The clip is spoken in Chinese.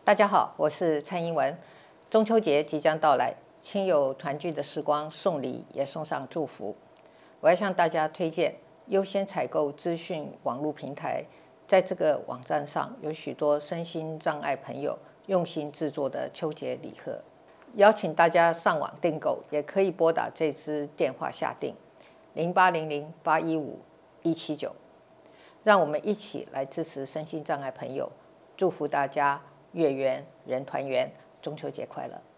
大家好，我是蔡英文。中秋节即将到来，亲友团聚的时光，送礼也送上祝福。我要向大家推荐优先采购资讯网络平台，在这个网站上有许多身心障碍朋友用心制作的秋节礼盒，邀请大家上网订购，也可以拨打这支电话下订0800815179，让我们一起来支持身心障碍朋友，祝福大家月圆人团圆，中秋节快乐！